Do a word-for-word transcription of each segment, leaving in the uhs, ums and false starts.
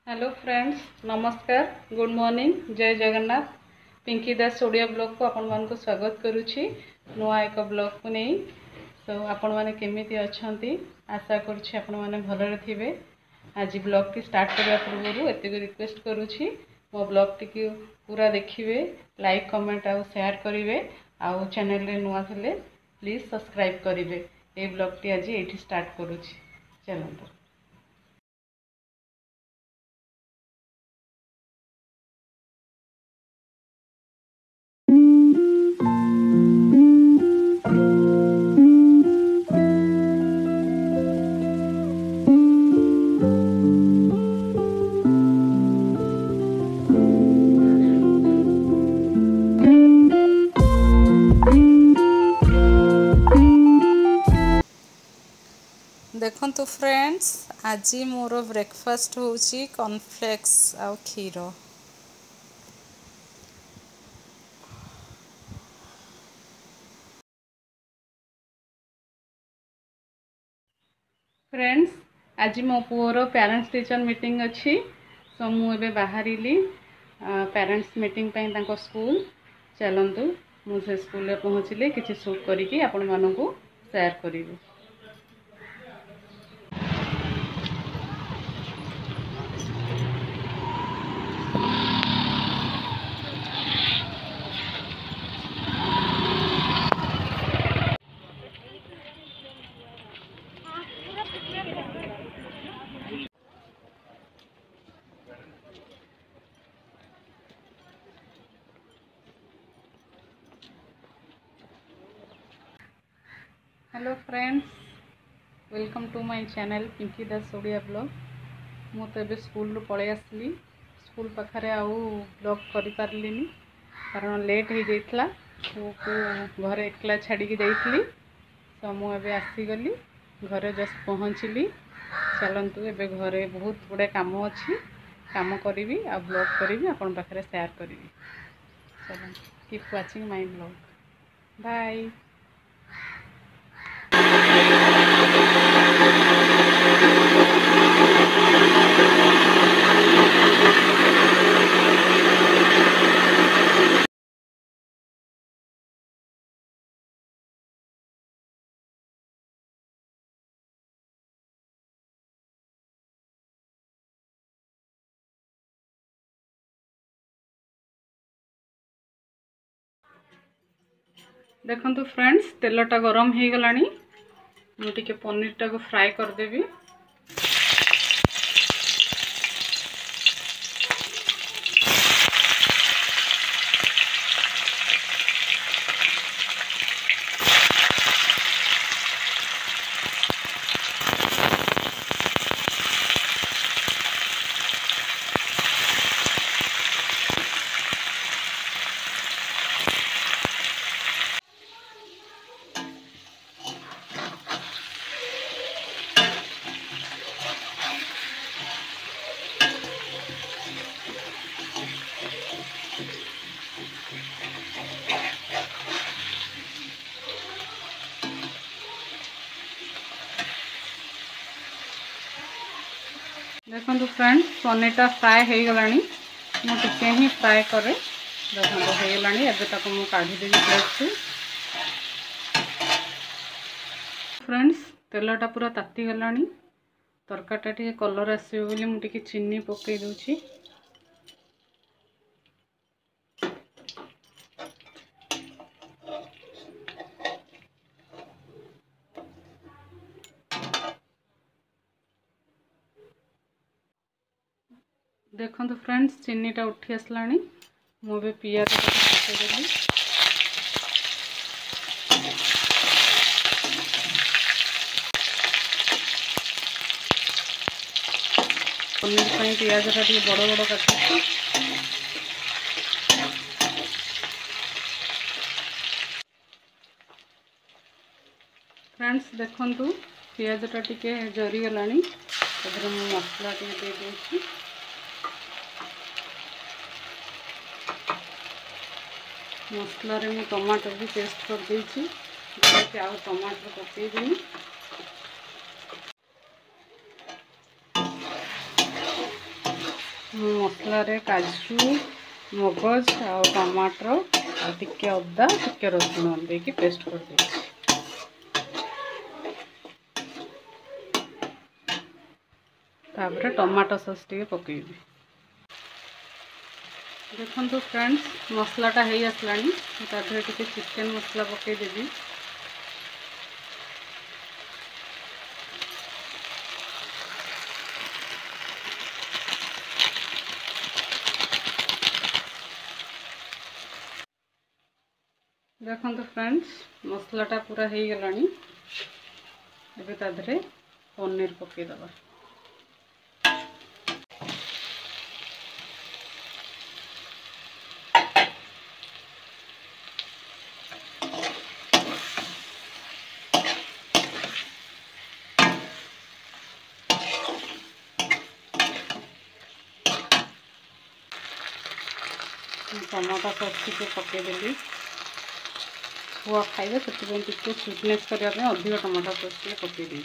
Hello friends, नमस्कार, good morning, जय Jagannath. पिंकीदास Odia blog को आपण मान को स्वागत करुछि नुआ एक ब्लॉग को नहीं। तो आपण माने केमिति अछंती, आशा करुछि आपण माने भलरे थिबे। आज ब्लॉग टी स्टार्ट करबा पूर्व एते रिक्वेस्ट करुछि मो ब्लॉग टी की पूरा देखिबे, लाइक कमेंट आ शेयर करिवे, आ चैनल रे नुआ थिले प्लीज सब्सक्राइब करिवे। ए ब्लॉग टी आज एठी स्टार्ट करुछि, चलंतु। देखो तो फ्रेंड्स, आज मोर ब्रेकफास्ट होची कॉर्नफ्लेक्स आ क्षीर। फ्रेंड्स, आज मो पुअर पेरेंट्स टीचर मीटिंग अच्छी, सो मुझे बाहर पेरेंट्स मीटिंग पे तांको स्कूल चलतु। मुझे स्कूल पहुँचले किसी शूट करके आपण मानू शेयर करी। Hello friends, welcome to my channel Pinki Das Odia blog. मु तो ए स्कूल रू पळे आसली। स्कूल पाखरे आउ ब्लॉग करि पारलिनी कारण लेट हो जाइतला। को घरे एकला छाड़ी के जाइतली, तो मु एबे आसी गली घरे जस्ट पहुँचली। चलंतु एबे घरे बहुत गुडे काम अछि, काम करिवि आ ब्लॉग करिवि, आपन पाखरे शेयर करिवि। चलंतु, keep watching my blog, bye. देखो फ्रेंड्स, तेलटा गरम हो गलानी। मुझे पनीर टा को फ्राए करदेवी। देखो फ्रेंड्स, पनीरटा फ्राए हो गलानी। मुझे ही फ्राए करे। देखो हो गलानी। एबे ताको मु काढी देबी प्लेट। फ्रेंड्स, तेलटा पूरा ताती गलानी। तरकाटा टिके कलर आसीबो बोली मु टिके चीनी पकई दोछि। देखो तो फ्रेंड्स, चीनीटा उठी आसलानी। मुझे पियाज पकईदेली। पनीर पाई पियाजटा टिके बड़ बड़ काटुछि। फ्रेंड्स देखंतु, पियाजटा टिके जरी गलानी। एबे मु मसला टिके दे देछि। मसला रे मु टमाटर भी पेस्ट कर देछि। आउ टमाटर पकईदेनी। मसला रे काजू मगज आ टमाटर आ टिके अदा टिके रसुण देकी पेस्ट कर दे। तापर टमाटो सॉस टिके पकेबी। देखो फ्रेंड्स मसलाटा हो आसलानी तादेह टिके चिकेन मसला पकईदेवी। देखो फ्रेंड्स मसलाटा पूरा हो गलानी। एबे तादेह पनीर पकईदबा। टमाटो सॉस टिके पकईदेली। छुआ खाइबे से टिके स्वीटनेस करने अधिक टमाटो सॉस टिके पकई।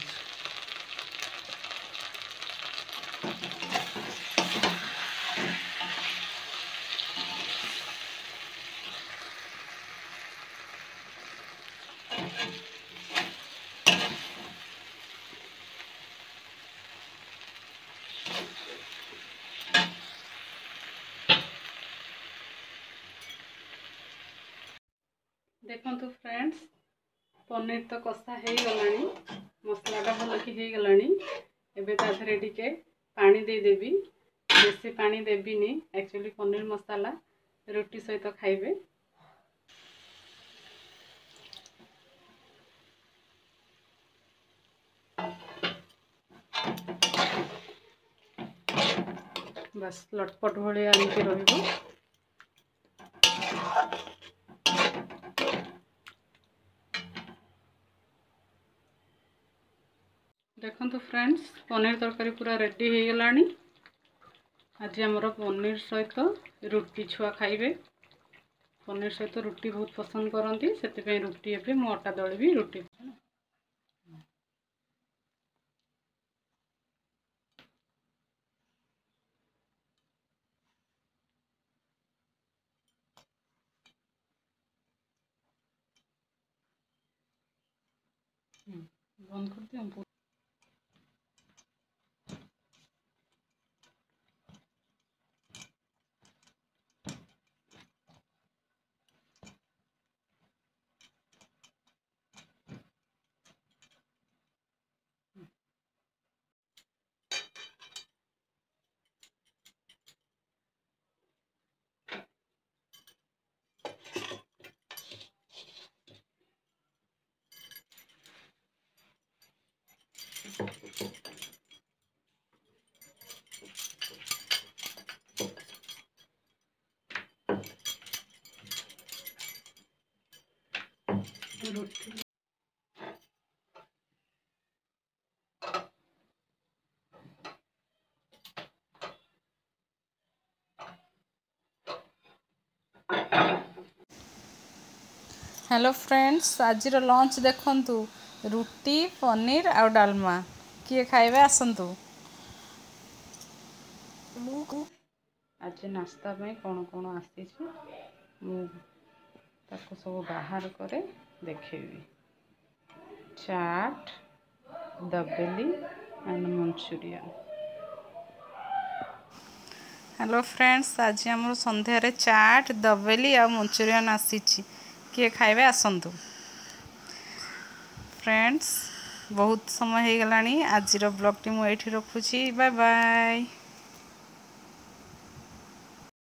देखो फ्रेंड्स पनीर तो कषा हो गलानी। मसलाटा भल कि हो गलानी। एबे तादेह टिके पानी देदेवी। बेसी पानी देविनी एक्चुअली पनीर मसाला रोटी सहित खाइबे। बस लटपट भाया आमके रहिबो। देखो फ्रेंड्स पनीर तरकारी पूरा रेडी हो गलानी। आज आमर पनीर सहित रुटी छुआ खाइबे। पनीर सहित रुटी बहुत पसंद करती से रुटी एबे मु अटा दलिबी रुटी। बंद कर दिया। रोटी हेलो फ्रेंड्स आज लंच देखंतु रुटी पनीर आ डालमा किए खाइबे आसंतु। आज नाश्ता में कौन कौन आसी सब बाहर करे देखेबी। Chaat dabeli and manchurian. Hello friends आज आम संध्यारे चाट दबेली आ मंचूरियन आसी किए खाइबे आसंतु। फ्रेंड्स बहुत समय हो गलानी। आज ब्लॉग टी मुझे रखुची। Bye bye.